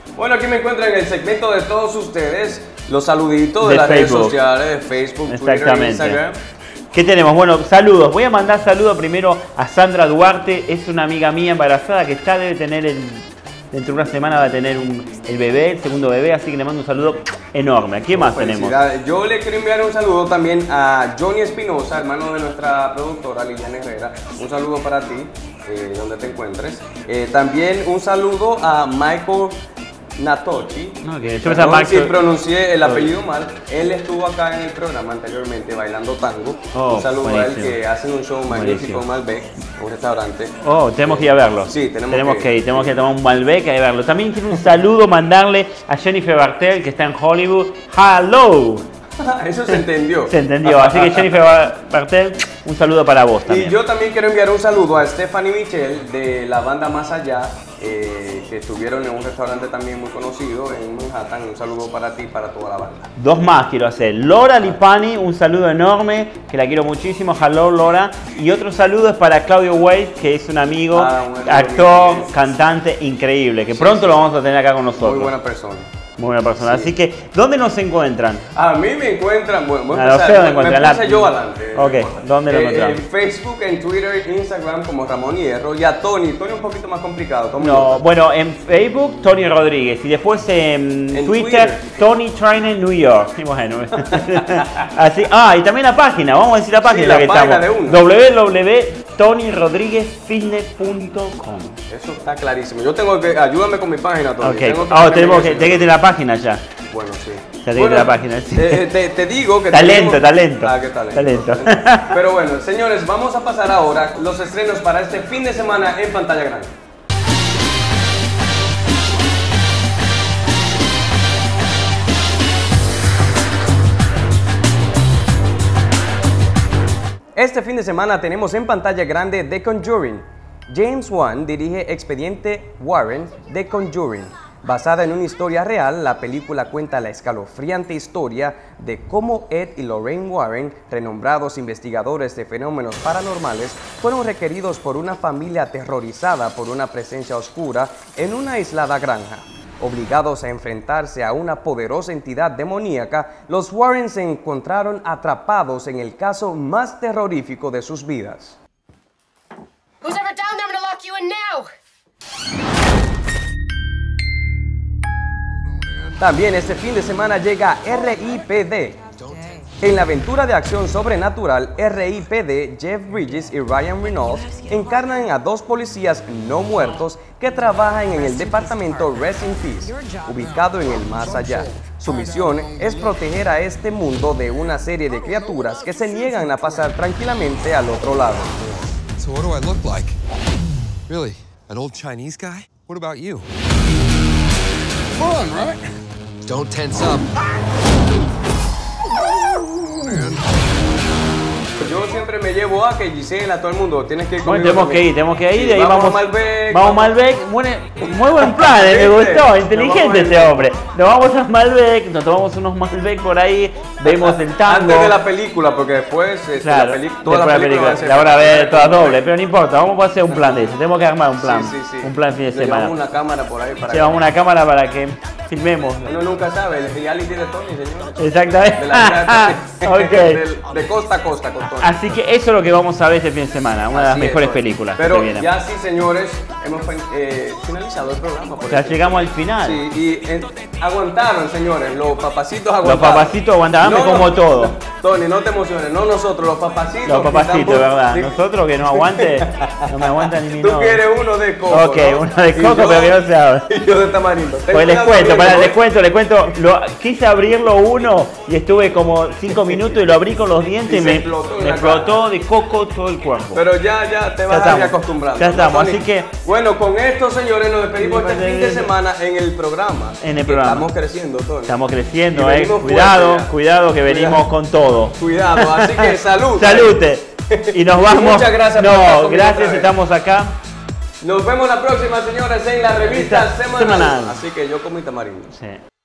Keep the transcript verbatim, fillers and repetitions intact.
Bueno, aquí me encuentran en el segmento de todos ustedes, los saluditos de, de las Facebook. redes sociales, de Facebook, Twitter, Instagram. ¿Qué tenemos? Bueno, saludos. Voy a mandar saludos primero a Sandra Duarte. Es una amiga mía embarazada que ya debe tener, el, dentro de una semana va a tener un, el bebé, el segundo bebé, así que le mando un saludo enorme. ¿A quién más tenemos? Yo le quiero enviar un saludo también a Johnny Espinosa, hermano de nuestra productora Liliana Herrera. Un saludo para ti, eh, donde te encuentres. Eh, también un saludo a Michael Natochi. Okay, yo no, si pronuncié el apellido mal. Él estuvo acá en el programa anteriormente bailando tango. Oh, un saludo buenísimo. A él que hacen un show magnífico en Malbec, un restaurante. Oh, tenemos que ir a verlo. Sí, tenemos, tenemos que, que ir. Tenemos que tomar un Malbec y verlo. También quiero un saludo mandarle a Jennifer Bartel, que está en Hollywood. ¡Hello! Eso se entendió. Se entendió. Así que Jennifer Bartel, un saludo para vos también. Y yo también quiero enviar un saludo a Stephanie Michel de la banda Más Allá, eh, que estuvieron en un restaurante también muy conocido en Manhattan. Un saludo para ti y para toda la banda. Dos más quiero hacer. Laura Lipani, un saludo enorme, que la quiero muchísimo. Hello, Laura. Y otro saludo es para Claudio Weiss, que es un amigo, ah, un actor, amigo. cantante increíble, que sí, pronto sí. lo vamos a tener acá con nosotros. Muy buena persona. Muy buena persona. Sí. Así que, ¿dónde nos encuentran? A mí me encuentran, bueno, voy a empezar, no sé dónde me, me puse yo adelante. Ok, ¿dónde lo eh, encontramos? En Facebook, en Twitter, Instagram como Ramón Hierro, y a Tony. Tony un poquito más complicado. ¿Cómo no, bueno, en Facebook, Tony Rodríguez, y después en, en Twitter, Twitter, Tony Trainer New York. Y bueno, así, ah, y también la página, vamos a decir la página sí, la que página estamos. w w w punto tony rodríguez fitness punto com. Eso está clarísimo. Yo tengo que, ayúdame con mi página, Tony. Okay. Tengo que oh, tenemos que, tengo que la página ya. Bueno, sí. Ya te bueno, la página. Sí. Te, te, te digo que talento, tenemos... talento. Ah, qué talento. Talento. Pero bueno, señores, vamos a pasar ahora los estrenos para este fin de semana en pantalla grande. Este fin de semana tenemos en pantalla grande The Conjuring. James Wan dirige Expediente Warren, The Conjuring. Basada en una historia real, la película cuenta la escalofriante historia de cómo Ed y Lorraine Warren, renombrados investigadores de fenómenos paranormales, fueron requeridos por una familia aterrorizada por una presencia oscura en una aislada granja. Obligados a enfrentarse a una poderosa entidad demoníaca, los Warren se encontraron atrapados en el caso más terrorífico de sus vidas. Who's ever down there, I'm gonna lock you in now. También este fin de semana llega R I P D. En la aventura de acción sobrenatural, R I P D, Jeff Bridges y Ryan Reynolds encarnan a dos policías no muertos que trabajan en el departamento Rest in Peace, ubicado en el más allá. Su misión es proteger a este mundo de una serie de criaturas que se niegan a pasar tranquilamente al otro lado. So what do I look like? Really? An old Chinese guy? What about you? Fun, right? Don't tense up. Yo siempre me llevo a que Giselle, a todo el mundo, tienes que ir conmigo. Bueno, tenemos también. que ir, tenemos que ir, sí, de ahí vamos, vamos a Malbec. Vamos a Malbec, muy, muy buen plan, eh, me gustó, inteligente este hombre. Nos vamos a Malbec, nos tomamos unos Malbec por ahí, vemos el tango. Antes de la película, porque después este, claro, la, peli toda la película, la van a ver toda doble, pero no importa, vamos a hacer un plan de eso, tenemos que armar un plan, sí, sí, sí. un plan fin de Le semana. Llevamos una cámara por ahí para Llevamos que... una cámara para que filmemos. Uno nunca sabe, el reality de Tony, señores. Exactamente. De, la okay. de, de costa a costa con Tony. Así que eso es lo que vamos a ver este fin de semana, una de las Así mejores es, películas. Pero que ya sí, señores, hemos eh, finalizado el programa. Por ya llegamos al final. Sí, y eh, aguantaron, señores, los papacitos aguantaron. Los papacitos aguantaron, no, como no, todo. Tony, no te emociones, no nosotros, los papacitos. Los papacitos, ¿verdad? Sí. Nosotros que no aguante, no me aguanta ni mi Tú quieres uno de coco, Ok, ¿no? uno de coco, yo, pero que no se abre. Y yo de tamarindo. Pues les cuento, para, les cuento, les cuento. Lo, quise abrirlo uno y estuve como cinco minutos y lo abrí con los dientes y, y me explotó, me explotó de coco todo el cuerpo. Pero ya, ya te vas ya a ir acostumbrando. Ya estamos, Tony. Así que... Bueno, con esto, señores, nos despedimos este fin de semana en el programa. En el programa. Estamos creciendo, Tony. Estamos creciendo, eh. Cuidado, cuidado que venimos cuidado. con todo. Cuidado, así que salud. Salute. Y nos vamos. Y muchas gracias no, por estar gracias, estamos acá. Nos vemos la próxima, señores, en la revista semanal. semanal. Así que yo como tamarindo. Sí.